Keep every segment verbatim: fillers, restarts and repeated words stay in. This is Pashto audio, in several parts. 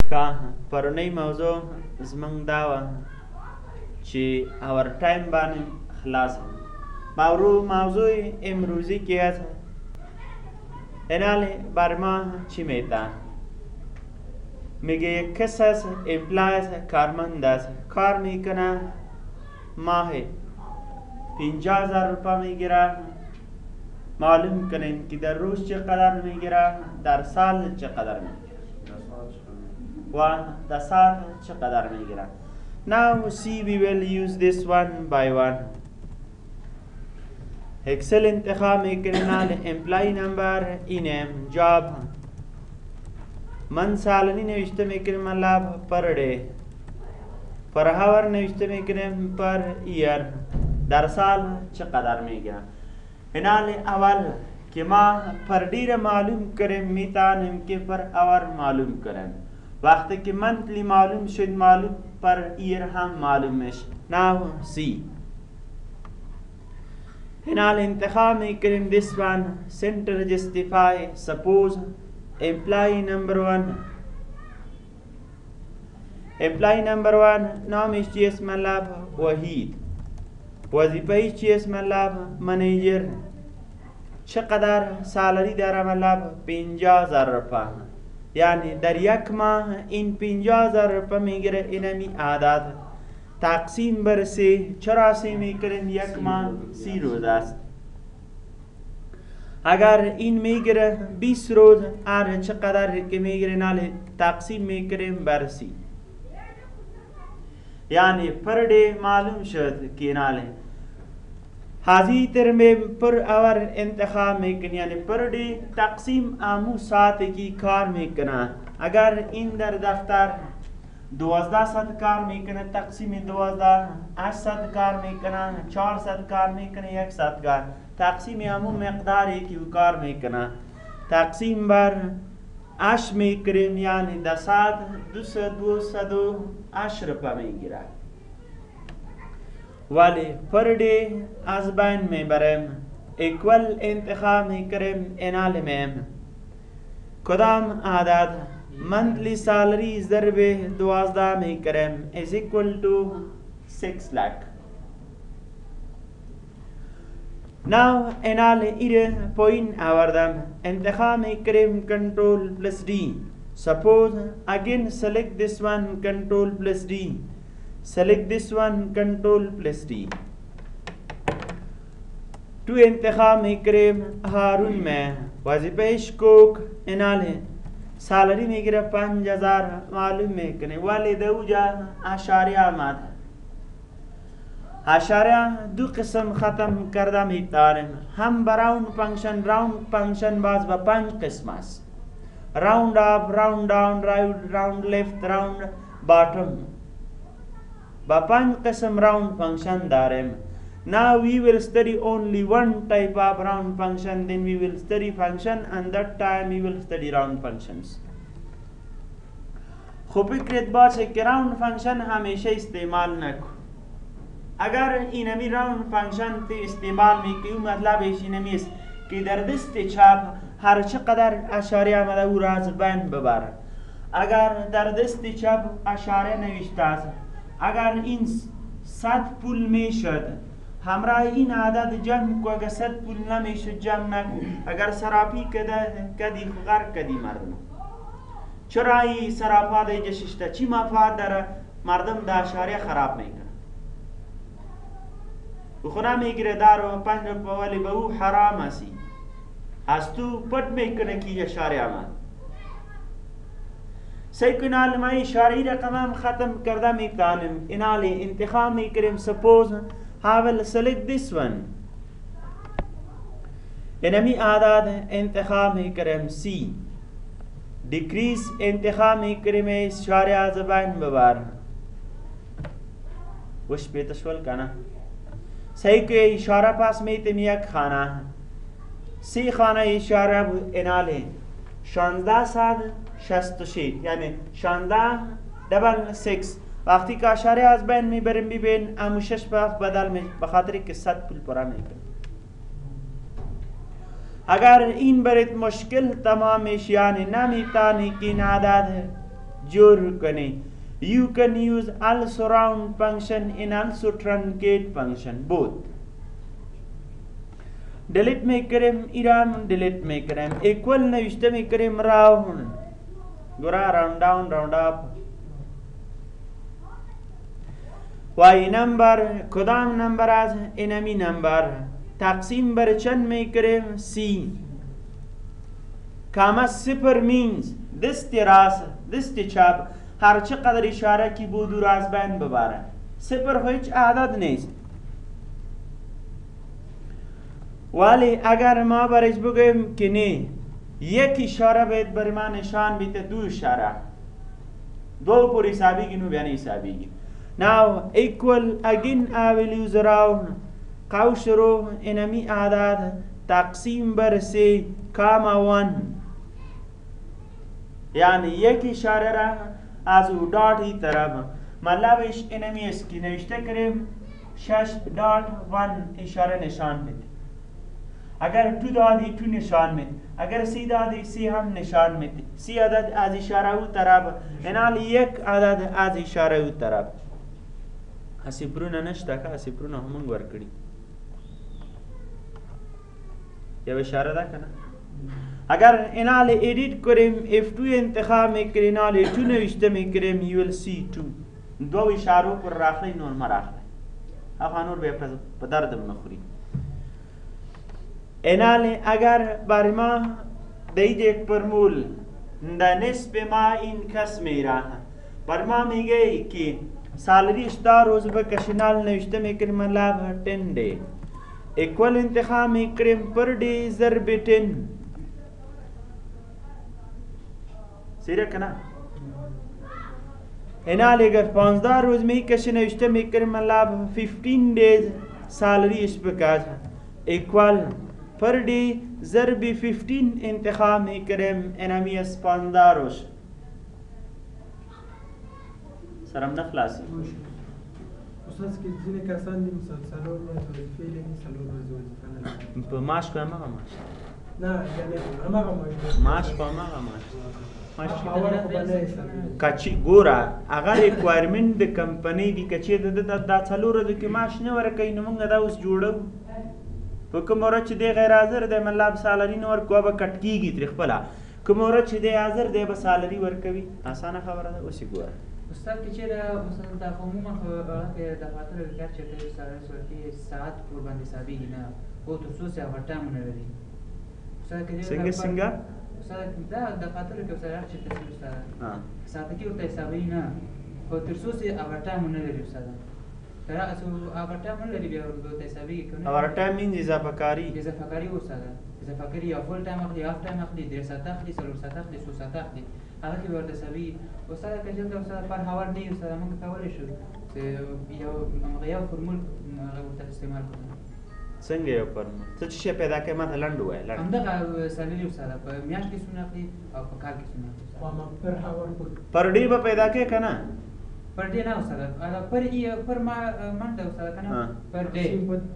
که پرونی موضوع زمونږ دا وه چې our time باندې خلاص موضوع موضوع امروزی که است اینال بر ما چی میتن میگه یک کس است امپلای است کارمند است کار میکنه ماه پنجاه هزار روپا میگیره معلوم کنین که در روز چقدر میگیره در سال چقدر میگیره و در سال چقدر میگیره. Now see we will use this one by one. Excel انتخاب میکنن employee number اینم job من سالنی نوشته میکنم مطلب per day per hour نوشته میکنم per year در سال چقدر میگیره. اینال اول که ما پر ډیر معلوم کریم میتانیم که پر اور معلوم کریم وقتی که منتلی معلوم شد معلوم پر ایر هم معلوم میشه. now see اینال انتخاب میکنیم this one center justify suppose employee number one employee number one نامش چیست مطلب وحید وظیفه چیست مطلب منیجر چقدر سالری داره مطلب پنجاه هزار روپا یعنی در یک ماه این پنجاه هزار روپا میگیره. اینمی عادت تقسیم بر سه چرا سه میکنیم یک ماه سی روز است. اگر این میگیره بیست روز آره چقدر که میگیره ناله تقسیم میکنیم بر سی یعنی پر ڈے معلوم شد که ناله حاضی تر میں پر اور انتخاب میں کن یعنی پر ڈے تقسیم آمو ساعت کی کار میں کنا. اگر این در دفتر دوازده ست کار میں کنا تقسیم دوازده آٹھ ست کار میں کنا چار ست کار میں کنا یک ست کار تقسیم آمو مقدار کی کار میں کنا تقسیم بر اش میں کریم یعنی دسات دو سو دو سو دو اش روپا میں گرا ولی پر ڈے از بین میں برم ایکول انتخاب میں کریم انال میں کدام عادت منتلی سالری ضرب دوازدہ میں کریم is equal to six lakh. now انال ایر پوین آوردم انتخاب میں کریم control plus D suppose again select this one control plus D select this one control plus D تو انتخاب میں کریم ہارون میں وظیفہ کوک انالے سالری میں گرہ پانچ ہزار معلوم میں کنے والے دو جا اشاریہ مات اشاریہ دو قسم ختم کردہ میتارم ہم براؤنڈ فنکشن راؤنڈ فنکشن باز با پانچ قسم اس راؤنڈ اپ راؤنڈ ڈاؤن راؤنڈ لیفٹ راؤنڈ باٹم با پانچ قسم round function دارم. now we will study only one type of round function then we will study function and that time we will study round functions. خوب فکرت باشه که round function همیشه استعمال نکو. اگر اینمی round function تی استعمال میکنی مطلبش اینمی است که در دست چپ هر چقدر اشاره آمده او را از بین ببره. اگر در دست چپ اشاره نوشته است اگر این صد پول میشد همراه این عدد جمع کو اگر صد پول نمیشد جمع نکو اگر سراپی کده کدی غر کدی مردم چرا این سراپا ده جششته چی مفاد داره مردم ده اشاره خراب میکنه بخونا میگیره دارو پنج روپا ولی به او حرام هستی از تو پت میکنه کی اشاره آمد سیکنال ما اشاری رقم ختم کرده میتانم اینال انتخاب میکنیم suppose I will select this one اینمی عادت انتخاب میکنیم C decrease انتخاب میکنیم اشاره از بین ببر وش پیتشول کنا صحیح که اشاره پاس میتیم یک خانه سی خانه اشاره ایناله شانزده صد شست و شید یعنی شانزده دبل سکس وقتی که اشاره از بین میبریم ببین امو شش باف بدل می بخاطر که صد پول پرا میکنه. اگر این برات مشکل تمامش یعنی نمیتانی که این عدد جور کنی. You can use also round function and also truncate function both. delete میکریم ایرام delete میکریم equal نوشته میکریم round گرا round down round up. وای نمبر کدام نمبر از اینمی نمبر تقسیم بر چند میکریم سی. کامه صفر means دست راست دست چپ هر چقدر اشاره کی بود و از بین ببره. صفر هیچ عدد نیست. ولی اگر ما برش بگویم که نه یک اشاره باید بر ما نشان بیده دو اشاره دو پر حسابی گینو بیان حسابی. Now equal again I will use round قوش رو اینمی عدد تقسیم بر سی کاما ون یعنی یک اشاره را از او دات ای طرف مطلبش اینمی است که نوشته کریم شش دات ون اشاره نشان بده. اگر تو دادی تو نشان میده اگر سی دادی سی هم نشان میده. سی عدد از اشاره او طرف اینال یک عدد از اشاره او طرف. اسی پرونه نشته که اسی پرونه همون ورکڑی یا اشاره ده کنه. اگر اینال ایدیت کریم اف تو انتخاب میکنیم اینال تو نوشته میکنیم you will see two دو اشاره پر راخلی نورم راخلی افانور به پدردم نخوری. اینال اگر بر ما دیده پرمول در نسب ما این کس میره بر ما میگه که سالری اشتا روز بکشنال نوشته میکنیم مطلب ٹین ڈے اکول انتخاب میکنیم پر ڈے ضرب ٹین سیره کنا. اینال اگر پانزده روز می کشی نوشته میکنیم مطلب فیفٹین ڈیز سالری اش بکاز اکول پر ڈے ضرب فیفٹین انتخاب میکنیم انمی اس پانزده روز سرم نخلاصی. استاد که ځینې کسان دي مثلا څلور ورځې وظیفې لري څلور ورځې وظیفه نه لري په معاش په هماغه معاش نه یعنې هماغه معاش معاش په هماغه معاش باور خو به نه حسابېږي کچی ګوره هغه ریکوایرمنټ د کمپنۍ دي که چېرته ده دا څلور ورځو کې معاش نه ورکوي نو موږ دا اوس جوړو په کوم ورځ چې دی غیر حاضر دی مطلب سالري نه ورکوه به کټ کېږي ترې خپله کوم ورځ چې دی حاضر دی به سالري ورکوي اسانه خبره ده اوس یې ګوره استاد که چیرې مثلا دا عموما خو هغه کې دفاتر کار چېرته وي سالري صورتي ساعت پر باندې حسابېږي نه او تر څو ساعته ټایمونه لري استاد که څنګه څنګه استاد دا دفاتر کې استاد هر چېرته وي استاد ساعته کې ورته حسابېږي نه خو تر څو ساعته ټایمونه لري استاد تر هغه هغه ټایمونه لري بیا ورته حسابېږي که نه هغه ټایم مینځ اضافه کاري اضافه کاري استاد اضافه کاري یا فول ټایم اخلي هاف ټایم اخلي درې ساعته اخلي څلور ساعته اخلي څو ساعته اخلي هغه کې ورته حسابېږي. استاد که چېرته استاد پر هاور نه وي استاد موږ کولی شو چې یو همغه یو فورمول هغه ورته استعمال کړو. څنګه یو فورمول څه چې شی پیدا کوي ماته لنډ ووایه لنډ همدغه سالري استاد په میاشت کې څومره اخلي او په کال کې څومره اخلي خو هماغه پر هاور پر ډې به پیدا کوي که نه پر ډې نه استاد هغه پر پر ما منډه استاد که نه پر ډې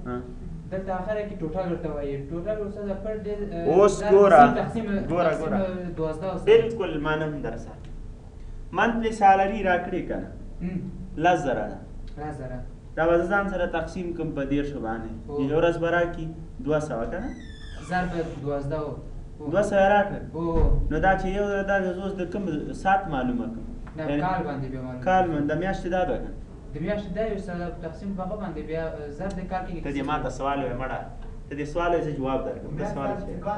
دلته اخره کې ټوټال ورته وایي ټوټال استاد پر ډې اوس ګوره ګوره ګوره دوازده بالکل منم در سره منتلی سالري راکړې که نه لس زره ده لس زره دا به زه ځان سره تقسیم کړم په دېرشو باندې یوه ورځ به راکړي دوه سوه که نه ضرب دوازده و دوه سوه یې راکړه نو دا چې یو دا اوس د کوم ساعت معلومه کړم کال باندې بیا معلومه کال من د میاشتې دا ده که د میاشتې دا یو سره تقسیم په هغه باندې بیا ضرب د کال کې ته دې ما ته سوال وایې مړه ته دې سوال یې زه جواب درکړم دې سوال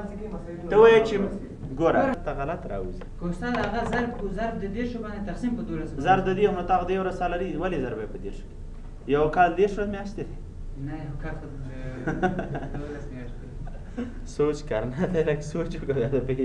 ته وایې چې ګوره ته غلط راوځي که استاد هغه ضرب ضرب د دېرشو باندې تقسیم په دولسو ضرب د دې نو تا د یو ورځ سالري ولې ضرب یې په دېرشو کې یو کال دېرش ورځ میاشتې دی نه یو کال خو دولس میاشتې सोच करना तेरा सोच को ज़्यादा पे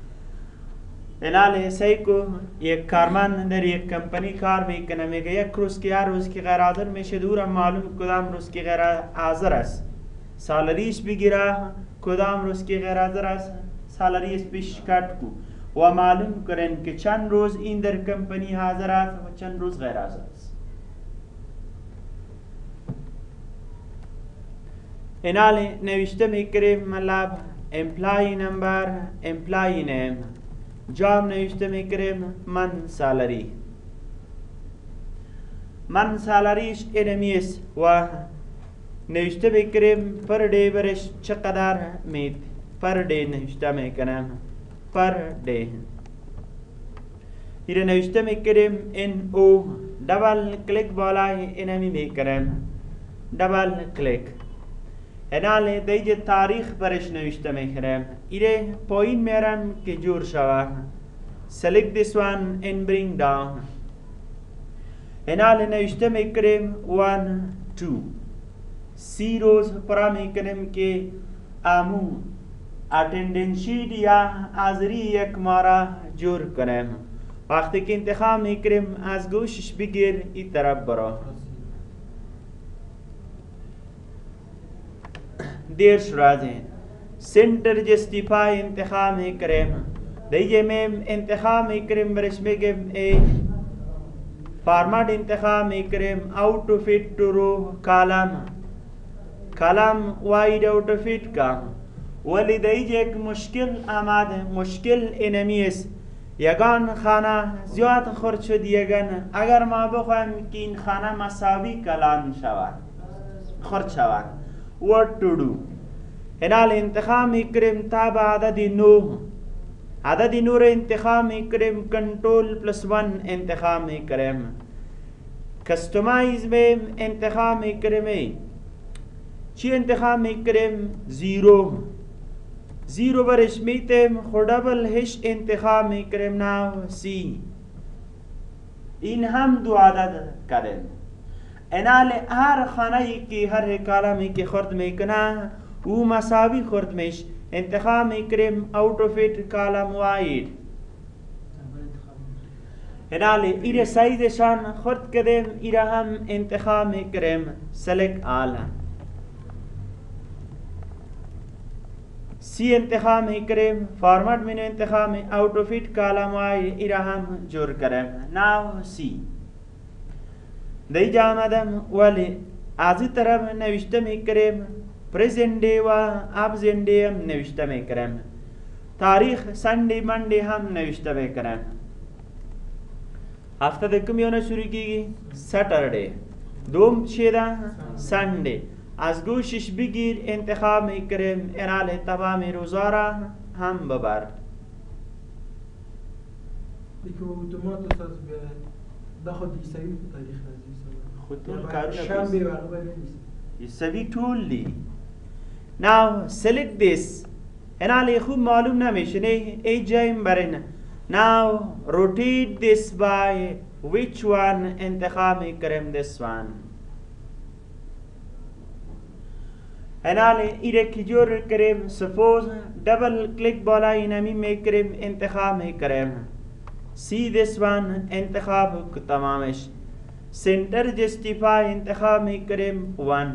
इनाले सही को एक कारमान अंदर एक कंपनी कार भी करने में गया क्रूस के यार उसकी गैर हाज़िर में शदूर मालूम कुदाम रूस की गैर हाज़िर है सालरीस भी गिरा कुदाम रूस की गैर हाज़िर है सालरीस भी शिकायत को वो मालूम करें कि चंद रोज़ इंदर कंपनी हाज़िर है व चंद रोज़ गैर हाज़िर है. इनाले नविश्ते में करे मतलब employee number employee name جام نوشته میکریم من سالری. من سالریش اینمی است و نوشته میکریم پر دی برش چقدر میت. پر دی نوشته میکنم پر دی. ایره نوشته میکریم این او دبل کلیک بالای اینمی میکریم دبل کلیک. اینال دیگه تاریخ برش نوشته میکریم. ایره پایین میرم که جور شود. select this one and bring down. اینال نوشته میکریم one two. سی روز پرا میکنیم که امو attendance sheet یا حاضری یک مارا جور کنیم. وقتی که انتخاب میکنیم از گوشش بگیر این طرف برا. دیرش رازین سنتر جستیفای انتخاب میکنیم. دیگه میم انتخاب میکنیم برش میگیم ای فارمات انتخاب میکنیم out of it to row column column wide out of it کا. ولی دیگه یک مشکل آمده. مشکل اینمی است یگان خانه زیاد خرد شد. یگان اگر ما بخوایم که این خانه مساوی کلان شود خرد شود what to do. اینال انتخاب میکنیم تا به عدد نو. عدد نو را انتخاب میکنیم کنٹرول پلس ون انتخاب میکنیم. کستومایز میں انتخاب میکنیم چی انتخاب میکنیم زیرو. زیرو برش میتیم خود ڈبل ہش انتخاب میکنیم ناو سی. این هم دو عدد کریم. اینال هر خانه که هر کالمی که خورد میکنه او مساوی خورد میش. انتخاب میکنیم out of it column wide. اینال ایره سایزشان خورد کردیم. ایره هم انتخاب میکنیم select all. سی انتخاب میکنیم فارمات مینو انتخاب می out of it column wide. ایره هم جور کریم now سی. دی جامدم ولی از طرف نوشته میکنیم present day و absent day هم نوشته میکنیم. تاریخ سنڈے منڈے هم نوشته میکنیم. هفته دکم یونه شروع کیگی ساتردے. دوم چیده سنڈے. از گوشش بگیر انتخاب میکنیم اینال تمام روزا را هم ببر. دیگه اتومات اساس بیاد داخل دیسایی تاریخ عزیز خودتون کارو شنبه برابر نیست. یسوی طول دی. Now select this. اینال خوب معلوم نمیشه نه ای جایم برین. Now rotate this by which one انتخاب میکنیم this one. اینال ایره که جور کریم suppose double click بالا اینمی میکریم انتخاب میکریم. see this one انتخاب تمامش. center justify انتخاب میکریم one.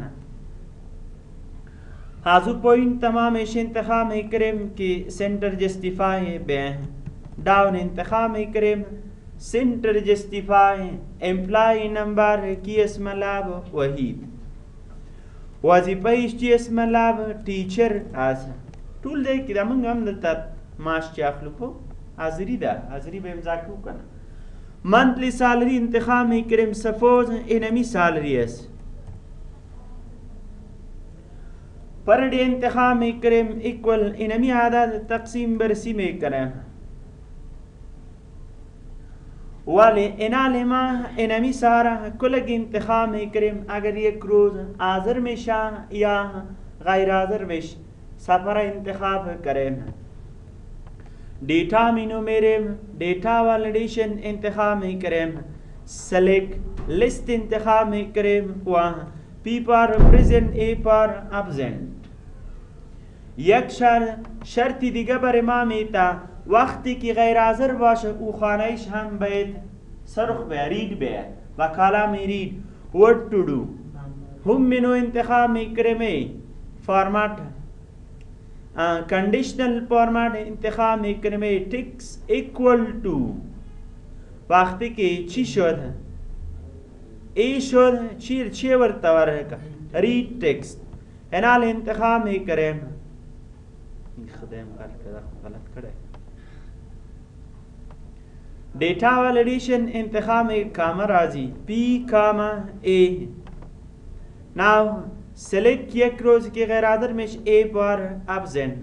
حاضر پوینت تمامش انتخاب میکریم که center justify به. down انتخاب میکریم center justify employee number کی اسم لاب وحید. وظیفه‌اش چی اسم لاب ټیچر از ټول دی که دا موږ هم دلته معاش چې اخلو خو حاضري ده حاضري به امضا کوو که نه. منتلی سالری انتخاب میکریم سپوز اینمی سالری است. پر ڈے انتخاب میکریم ایکول اینمی عدد تقسیم بر سی میکنیم. ولی اینال ما اینمی سارا کلگ انتخاب میکریم اگر یک روز حاضر میشه یا غیر حاضر میشه سفر انتخاب کریم. ڈیٹا مینو میریم ڈیٹا والیڈیشن انتخاب میکریم. سلیکٹ لسٹ انتخاب میکریم و پی پر پریزنٹ ای پر ابزنٹ. یک شرط شرطی دیگه بر ما میتا وقتی که غیر حاضر باشه او خانهش هم باید سرخ به رید به و کالم رید what to do. هم منو انتخاب میکریم فارمات کنڈیشنل فارمات انتخاب میکریم ٹکس ایکول ٹو. وقتی که چی شد ای شد چی چی ورتوار که رید ٹکست. اینال انتخاب میکریم خدایم غلط کرده غلط کرده data validation इंतखाब में comma राजी P comma A now select یک روز که غیر حاضر میش ای بار ابزن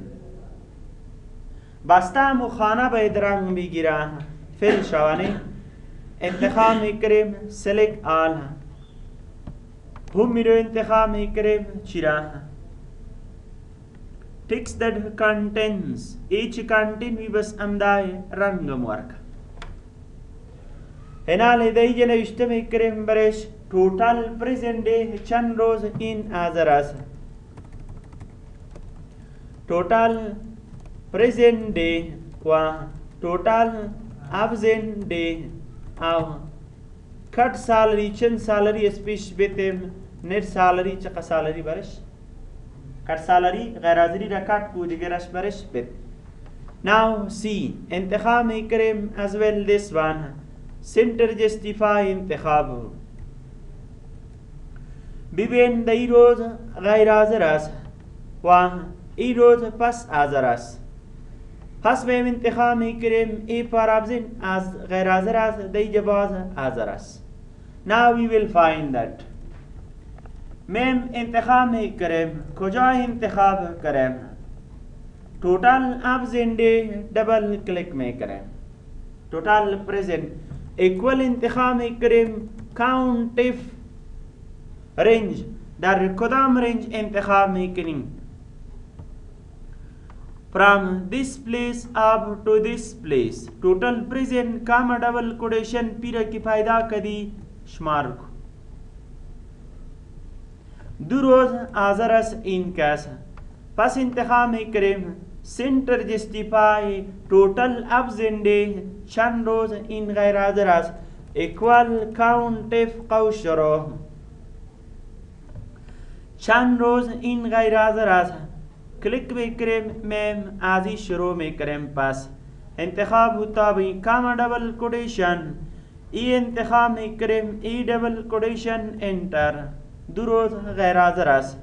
بسته مخانه باید رنگ بگیره فیل شوانه انتخاب میکریم سلیکت آل هم میرو انتخاب میکریم چرا text that contains each contain we بس امدای رنگ مورک هنا لدی جنوشته میکریم برش total present day چند روز این حاضر است total present day و total absent day او کٹ سالری چند سالری اسپیش بیتیم نیت سالری چقا سالری برش کٹ سالری غیر حاضری را کٹ کو دیگرش برش بیت now C انتخاب میکریم as well this one center justify انتخاب ببین دی روز غیر حاضر است و ای روز پس حاضر است پس میم انتخاب میکریم ای پر ابزن از غیر حاضر است دی جواز حاضر است now we will find that میم انتخاب میکریم کجا انتخاب کریم total absent day double click में करें total present equal انتخاب میکریم count if range در کدام رنج انتخاب میکنیم from this place up to this place total present کام double quotation پیرا کی فائدہ کدی شمار کو دو روز حاضر است این کیس پس انتخاب میکریم center justify total absent day چند روز این غیر حاضر است equal count if قوس رو چند روز این غیر حاضر است کلک میکریم میم آزی شروع میکریم پس انتخاب ہوتا بھی کاما ڈبل کوٹیشن ای انتخاب میکریم ای ڈبل کوٹیشن انٹر دو روز غیر حاضر است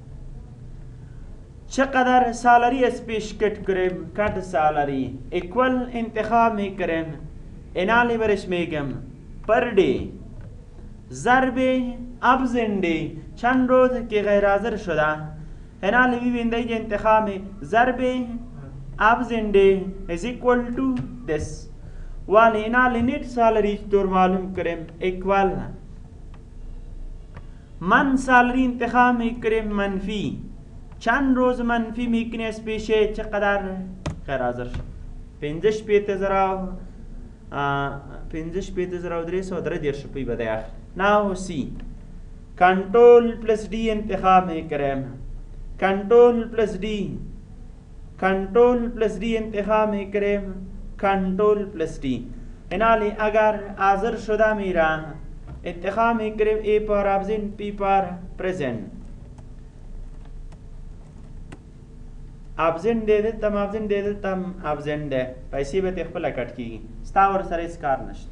چقدر سالری اسپیش کٹ کریم کٹ سالری اکول انتخاب میکریم انالی برش میگم پر ڈے ضرب ابزن ڈے چند روز که غیر حاضر شده هنا ببین دیگه انتخاب ضرب ابزن ڈے is equal to this ولی هنا نیت سالری طور معلوم کریم اکوال من سالری انتخاب میکریم منفی چند روز منفی میکنه اسپیشه چقدر غیر حاضر شد پنجش پیت زراو پنجش پیت زراو دریس و در دیر شپی بده آخر now C کنٹرول پلس ڈی انتخاب میں کریں کنٹرول پلس ڈی کنٹرول پلس ڈی انتخاب میں کریں کنٹرول پلس ڈی انالی اگر حاضر شدہ میرا انتخاب میں کریں اے پر ابزن پی پر پریزنٹ ابزن دے دیتم ابزن دے دیتم ابزن دے پیسی بیت اخبلا کٹ کی ستاور سر اس کار نشت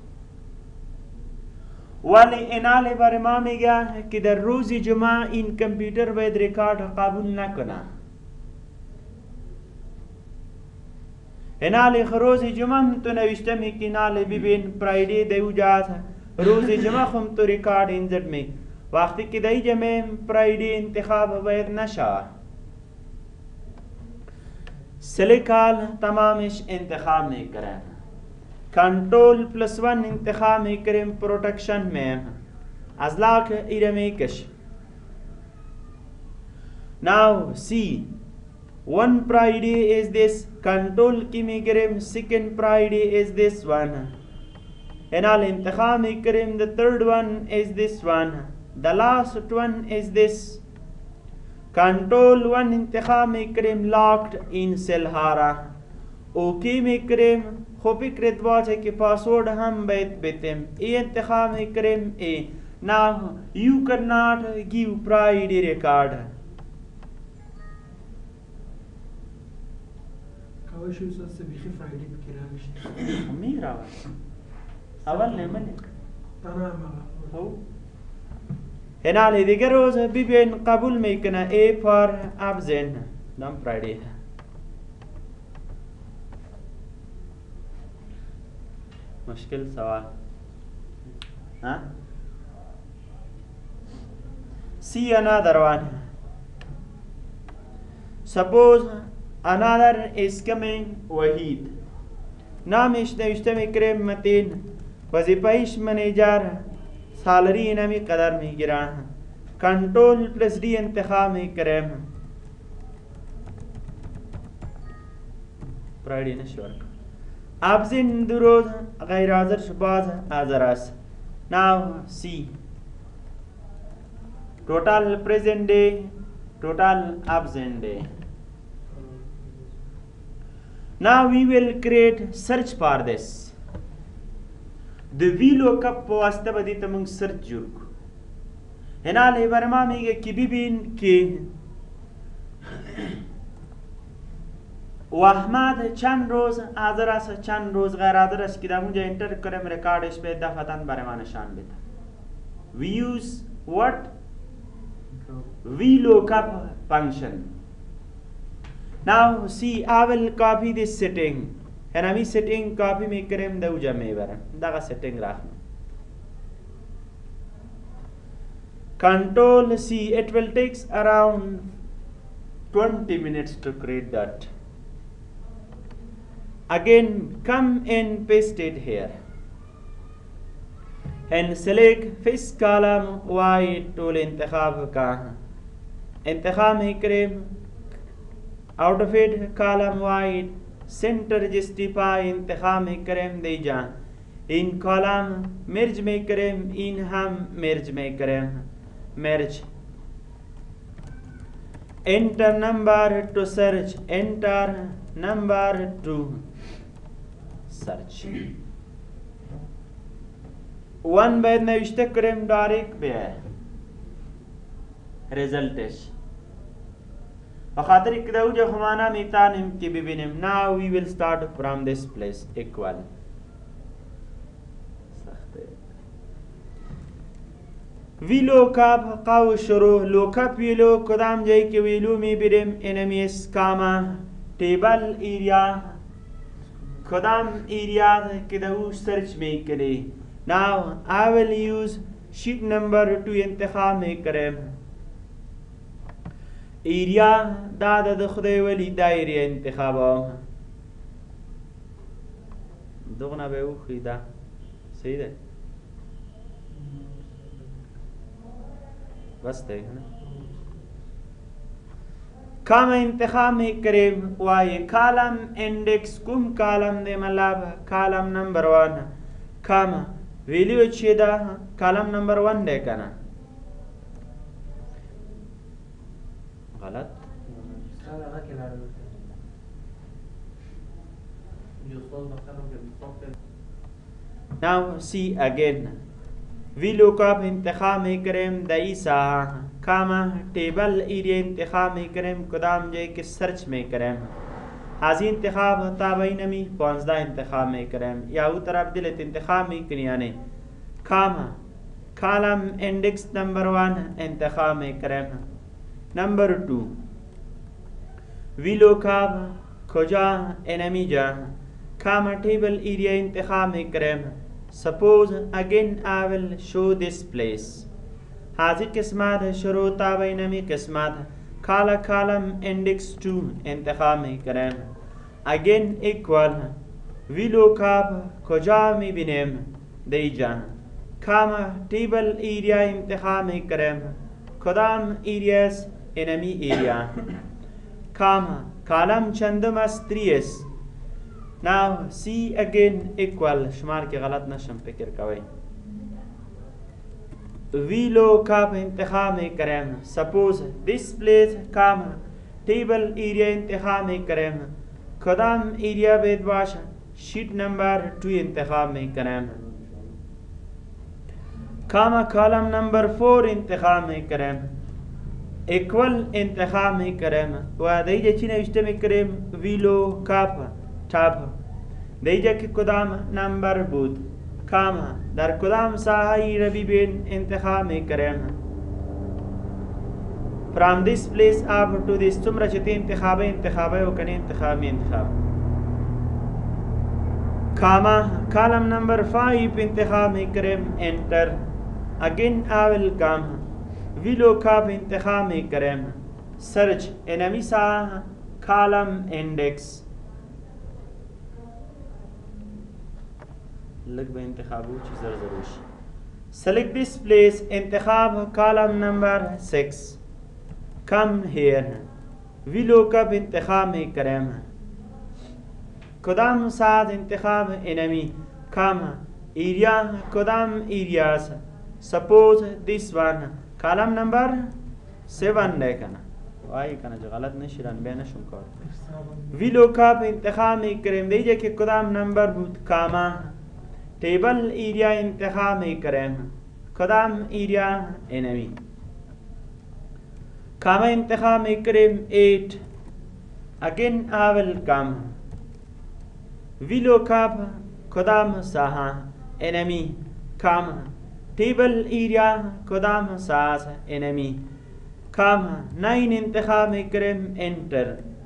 ولی انالی بر ما میگه که در روز جمعه این کمپیوتر باید ریکارد قبول نکنه انالی روز جمعه تو نوشته می که انالی ببین پرایدی دیو جاست روز جمعه خم تو ریکارد انزد می وقتی که دی جمعه پرایدی انتخاب باید نشه سلیکال تمامش انتخاب می کرن کنٹرول پلس ون انتخاب میں کریں پروٹیکشن میں از لاک ایرمی کش now C one priority is this کنٹرول کی میں کریں second priority is this one انال انتخاب میں کریں the third one is this one the last one is this کنٹرول ون انتخاب میں کریں locked in cell ہارا اوکی میں کریں خو فکرت باشه که پاسورد هم باید بتیم ای انتخاب میکریم ای now you cannot give priority record کاوش یوسف سبیخی فرایدی بکرم میشه میرا اول نمانی تمام هو هنالی دیگر روز ببین قبول میکنه ای پر ابزن نام فرایدی مشکل سوال ها see another one. Suppose another is coming وحید نامش نوشته میکرم متین وظیفهش منیجر سالری اینمی قدر میگیرن کنٹرول پلس دی انتخاب میکرم پرایڈی نشور ابزن دروز غیر حاضر شباز حاضر است. Now see total present day, total absent day. Now we will create search for this. The VLOOKUP په واسطه به دې ته موږ سرچ جوړ کړو. هنا لبرما میگه که ببین که احمد چند روز حاضر است چند روز غیر حاضر است که در اونجا انتر کنیم ریکاردش به دفعتاً برای ما نشان بده. We use what? VLOOKUP function. Now see I will copy this setting. And I setting copy میکرم دو جمعه برم دقا setting راخم. Control C, it will takes around twenty minutes to create that. Again come and paste it here. And select first column white tool انتخاب का انتخاب میکرم out of it column white center justify انتخاب میکرم دی جان in column merge میکرم in هم merge میکرم merge enter number to search enter number to search one باید نوشته کرم دارک بیه رزلتش بخاطر که دو جو خمانا میتانیم که ببینیم. Now we will start from this place equal VLOOKUP قاو شروع لوکپ ویلو کدام جایی که ویلو میبریم انمیس کاما ٹیبل ایریا کدام ایریا که دو سرچ میکنی. Now I will use sheet number to انتخاب میکرم ایریا دا د خدای ولی دا ایریا انتخابم دغنا به او خیدا صحیح ده بس ده کام انتخاب میکرم وای کالم انڈیکس کم کالم ده مطلب کالم نمبر ون کام ویلیو چی دا کالم نمبر ون ده کنا غلط. Now see again VLOOKUP انتخاب میکرم دائی ساہا کاما ٹیبل ایریا انتخاب میکرم کدام جائے کہ سرچ میکرم حاضی انتخاب تابعی نمی پانزدہ انتخاب میکرم یا او طرف دلت انتخاب میکنی آنے کاما کالم انڈیکس نمبر ون انتخاب میکرم نمبر ٹو VLOOKUP کجا انمی جا کاما ٹیبل ایریا انتخاب میکرم. Suppose again I will show this place. حاضر قسمت شروع تابعی نمی قسمت کالا کالم index two انتخاب می کرم. Again equal VLOOKUP کجا می بینیم دی جان کاما ٹیبل ایریا انتخاب می کرم کدام ایریاس انمی ایریا کاما کالم چندم است تریس. Now see again equal شمار کی غلط نشم فکر کوئی VLOOKUP انتخاب میں کریں. Suppose this place کاما table area انتخاب میں کریں کدام area بید باش sheet number two انتخاب میں کریں کاما column number four انتخاب میں کریں equal انتخاب میں کریں و دیجا چی نوشته میں کریں VLOOKUP tab دیجا که کدام نمبر بود کاما در کدام ساحه را ببین انتخاب میکرم. From this place up to this تمرا چتی انتخابه انتخابه و کنی انتخاب می انتخاب comma column number five انتخاب में करें enter again I will come VLOOKUP انتخاب में करें search enemy सा column index لग به انتخابو چی زر زروش select this place انتخاب column number six come here VLOOKUP انتخاب में करें کدام ساعت انتخاب enemy come area کدام areas suppose this one column number seven لیکن وائی کنا جو غلط نشیران بے نشون کار VLOOKUP انتخاب میں کریں دیجئے کہ کدام نمبر بود کاما ٹیبل ایریا انتخاب میں کریں کدام ایریا enemy کاما انتخاب میں کریں eight again I will come VLOOKUP کدام ساہا enemy کاما ٹیبل ایریا کدام ساس enemy کاما nine انتخاب میں کریں enter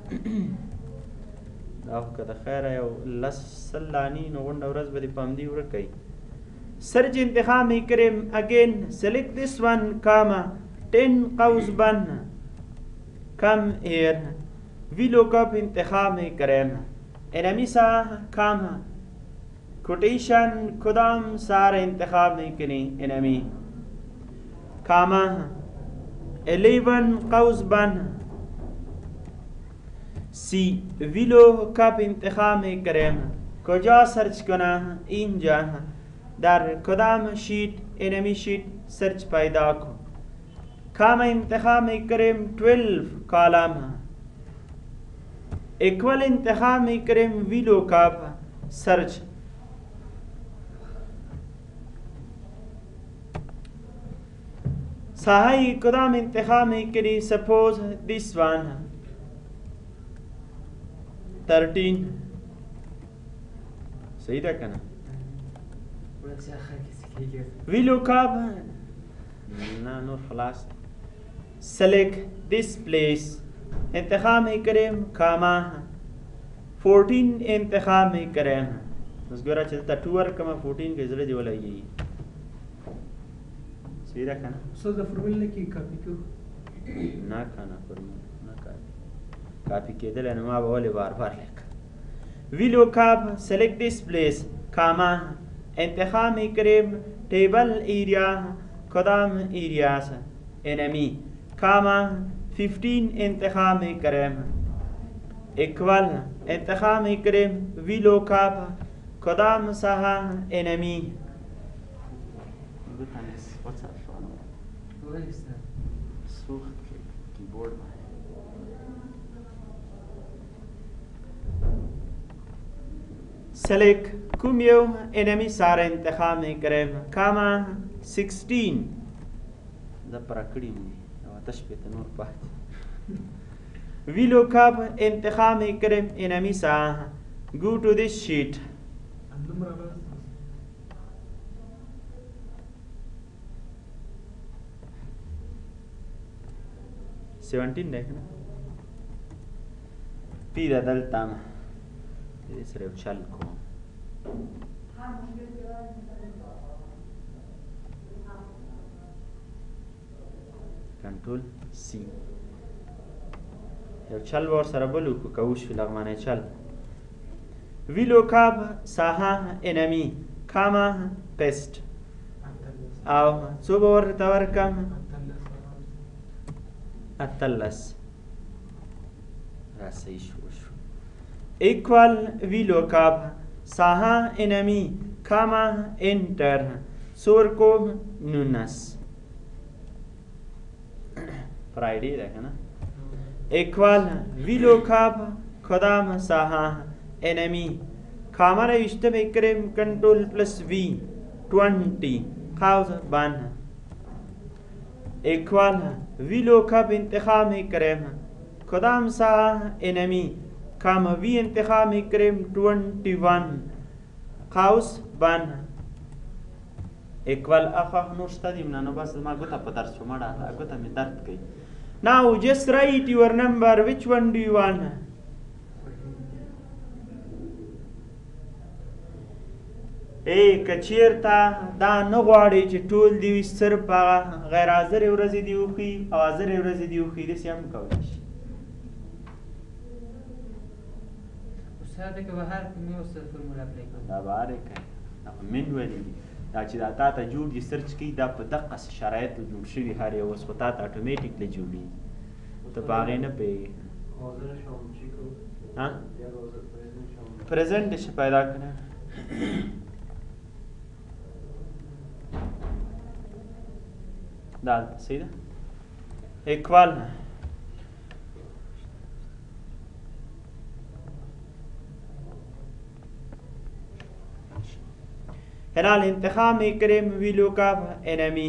داو که د خیره یو لس سلانی نو غونډه ورځ به دې په همدې ورکوي سرچ انتخاب میں کریم اگین سلیکٹ دس ون کاما ٹین قوس بن کم ایر VLOOKUP انتخاب میں کریم انمی سا کاما کوٹیشن کدام سارا انتخاب میں کریں انمی کاما الیون قوس بن سی VLOOKUP انتخاب میں کریں کجا سرچ کنا اینجا در کدام شیٹ انمی شیٹ سرچ پیدا کو کاما انتخاب میں کریں ٹویلو کالم ایکول انتخاب میں کریں VLOOKUP سرچ ساہی کدام انتخاب میں کریں سپوز دس ون thirteen صحیح تھا کنا VLOOKUP نا نور خلاص select this place انتخاب میں کریں کاما fourteen انتخاب میں کریں بس گورا چلتا two ورکما fourteen کے ذرا دیولا یہی صحیح تھا کنا استاد فرمول نے کی کاپی کو نا کنا فرمول کاپی کېدل نو ما به ولې بار بار لیک VLOOKUP select this place کاما انتخاب میں کریم ٹیبل ایریا کدام ایریاس enemy کاما fifteen انتخاب میں کریم ایکول انتخاب میں کریم VLOOKUP کدام ساہا enemy سوخت کیبورڈ میں سلیکٹ کوم یو انمی سارا انتخاب میں کریں کاما سکسٹین دا پراکڑی میں آتش پہ تنور پاہتی VLOOKUP انتخاب میں کریں انمی سا گو ٹو دس شیٹ سیونٹین دیکھنا پی دا دلتا میں سره چل کوم کنټرول سی یو چل ور سره بلو کو کوش فی لغمانه چل VLOOKUP ساها انمی کاما پیسٹ او څو ور تور کم اتلس راسی شو equal VLOOKUP ساہا enemy کاما enter سور کو نونس فرائیڈی رکھا نا equal VLOOKUP کدام ساہا enemy کاما روشتہ میں کریم کنٹرول پلس V twenty خاوز بان equal VLOOKUP انتخاب میں کریم کدام ساہا enemy کاما وی انتخاب میں کریم ٹوینٹی ون قوس بن ایکوال اخواه نور شتا دیمنا نو بس ما گوتا پا درس شو مڑا گوتا می درد کئی Now just write your number. Which one do you want? ای که چېرته دا نه غواړې چې ټول دې صرف هغه غیر حاضرې ورځې دې وښي او حاضرې ورځې دې وښي داسې هم کولی شي. استاد که به هر کومې استاد فرمول اپلای کوي دا به هر یې کوي دا په من ولې دي دا چې دا تا ته جوړ دي سرچ کوي دا په دقسې شرایطو جوړ شوي هر یو اوس خو تا ته اټومیټیکلی جوړېږي ته په هغې نه پوهېږې پریزنټ شي پیدا کړی دا صحیح ده اکوال هنا الانتخاب में करें VLOOKUP एनमी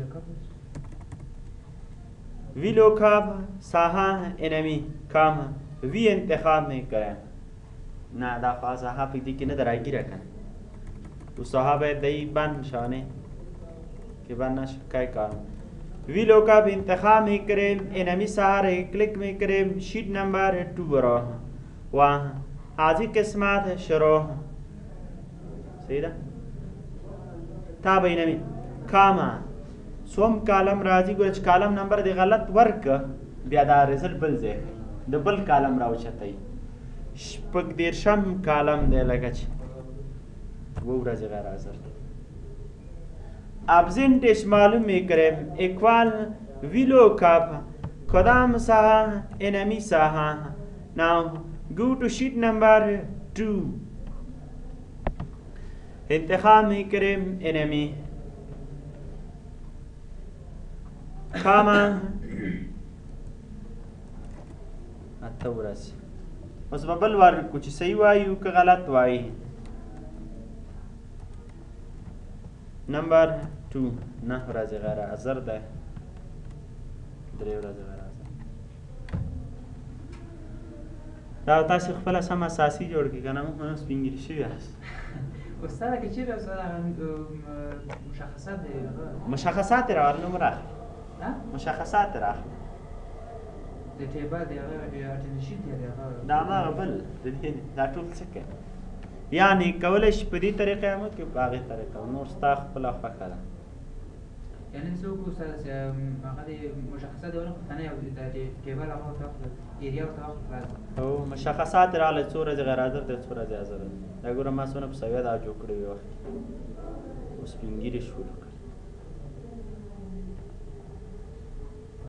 VLOOKUP साहा एनमी काम वी इंतखाब में करें ना دا خاص صحابه دي کې نه درایږي راکنه او صحابه دای بن شانه کې بن شکای کار विलोकप इंतखाब में करें एनमी सारे क्लिक में करें शीट नंबर टू बरो वहाँ हाजी किस्मत शुरू सही ده تا بینمی کاما سوم کالم راځي ګور چې کالم نمبر دی غلط ورک بیا دا رزلټ بل ځای د بل کالم راوچتای شپږ دیرشم کالم دی لکه چې و ورځې غیر حاضر ابزنټش معلوم میکرم اکوال ویلو کاپ کدام ساها انمی ساها now go to sheet number two انتخاب میں کریم انمی کاما اتا ورسی اوس به بل ورکو چې صحیح وایو که غلط وایي نمبر ټو نه ورځې غیر حاضر ده درې ورځې غیر حاضر دا تاسو خپله سم اساسي جوړ کړئ که نه موږ هم سپین ږیري شوي یاست استاد که چیرې استاد مشخصات دی مشخصات راغلي نوم راغلي مشخصات راغلي د ټیبل دی هغه اټنشن دی هغه دا هماغه بل د دې دا ټول څه کوي یعنې کولی شي په دې طریقې عمل کړي په هغې طریقه نور ستا خپله خوښه ده یعنې څه وکړو استاد هغه د مشخصات دی ونه کنه یو د ټیبل هغه ورته واخلو ایریا ورته واخلو او مشخصات راغلی څو ورځې غیر حاضر دی څو ورځې حاضر دی دا ګوره ما څونه په سویه دا جوړ کړی وي وخت اوس سپین ږیري شولو